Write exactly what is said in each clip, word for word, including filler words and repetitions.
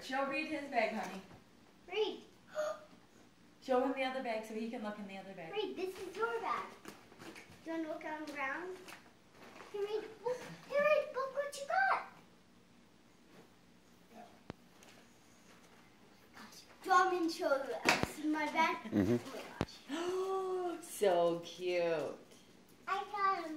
Show Reed his bag, honey. Reed. Show him the other bag so he can look in the other bag. Reed, this is your bag. Do you want to look on the ground? Hey, Reed. Look. Hey, Reed, look what you got. Do you want me to show you else in my bag? Mm-hmm. Oh my gosh. So cute. I got him.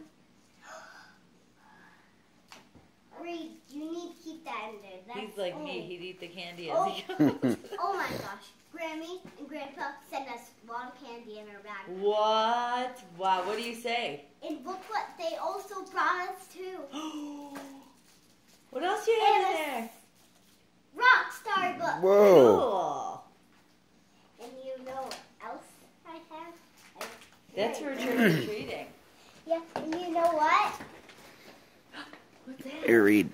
Reed, you need to keep that in there. That's He's like only... me. He'd eat the candy as Oh. he goes. Oh my gosh. Grammy and Grandpa sent us a lot of candy in our bag. What? Wow, what do you say? And look what they also brought us too. What else do you have in And there? a Rockstar book. Whoa. Cool. And you know what else I have? I have That's for Right. trick or treating. Yeah, and you know what? What's that? Here, Reed.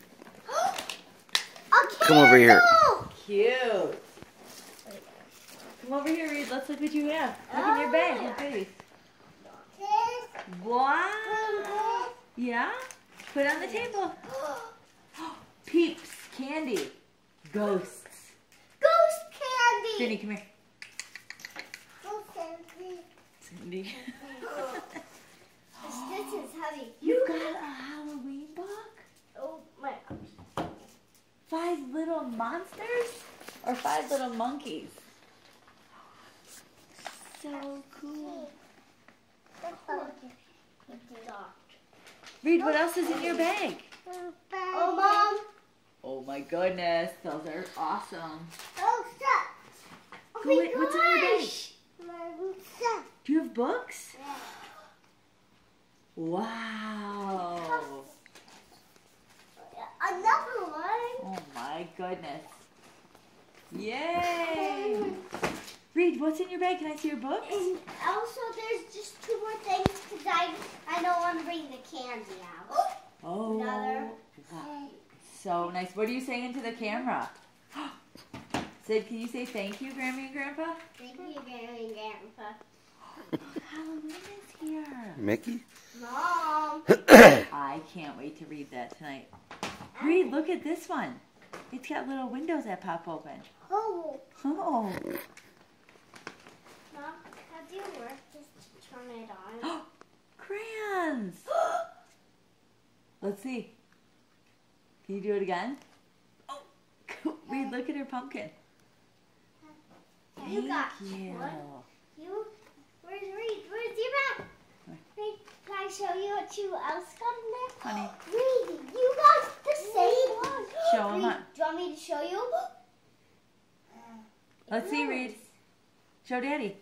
A Come over here. candle! Cute. Come over here, Reed. Let's look what you have. Look in your bag. Look goodies. This, Wow. Yeah? Put it on the table. Peeps. Candy. Ghosts. Ghost candy! Cindy, come here. Ghost candy. Cindy. This is heavy. You got a Halloween book? Oh my gosh. Five little monsters? Or five little monkeys? So cool. Reed, what else is in your bag? Oh, Mom. Oh my goodness, those are awesome. Oh, stop. Oh Wait, my what's in your bag? gosh. Stop. Do you have books? Wow. Another one. Oh my goodness. Yay. Reed, what's in your bag? Can I see your books? And also, there's just two more things because I, I don't want to bring the candy out. Oh. Another. Wow. So nice. What are you saying into the camera? Sid, can you say thank you, Grammy and Grandpa? Thank you, Granny and Grandpa. Halloween is here. Mickey? Mom. I can't wait to read that tonight. Reed, look at this one. It's got little windows that pop open. Oh. Oh. Mom, how do you work? Just turn it on. Crayons. Let's see. Can you do it again? Oh, Reed, look at her pumpkin. You got Thank you. one. You, where's Reed? Where's your bag? Reed, can I show you what you else got in there? Honey. Reed, you got the same one. Show 'em Reed, up. do you want me to show you? Let's see, Reed. Show Daddy.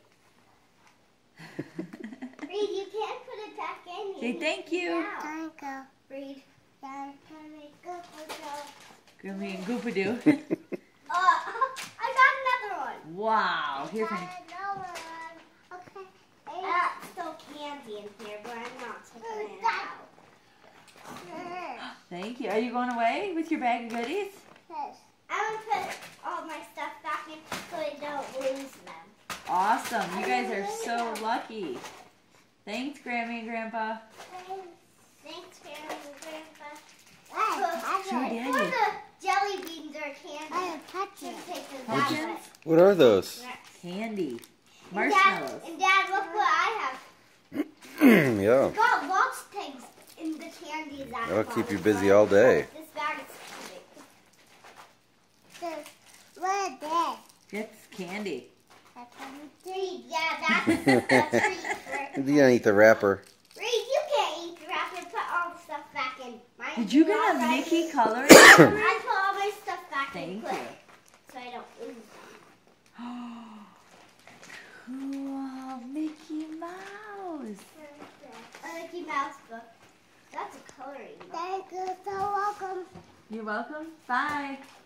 Reed, you can't put it back in. Say thank you. Thank you. Reed. Grammy and Goopadoo. Uh, I got another one. Wow. Here, honey. Another one. Okay. Uh, still candy in here, but I'm not taking it out. Thank you. Are you going away with your bag of goodies? Yes. I'm gonna put all my stuff back in so I don't lose them. Awesome. You guys are so lucky. Thanks, Grammy and Grandpa. Thanks, Grandma and Grandpa. Show For Daddy. the jelly beans or candy. I have touched Pumpkins? What are those? Candy. And Marshmallows. Dad, and Dad, look what I have. Yeah. Got lots of things in the candies. That That'll I keep you bought. busy all day. This bag is too big. What is that? It's candy. Reed, yeah, that's a treat for. You gotta eat the wrapper. Reed, you can't eat the wrapper. Put all the stuff back in. Mine Did you is get a already- Mickey coloring? I put all my stuff back in Thank quick, you. so I don't lose them. Cool. Mickey Mouse. A Mickey Mouse book. That's a coloring book. Thank you. So welcome. You're welcome. Bye.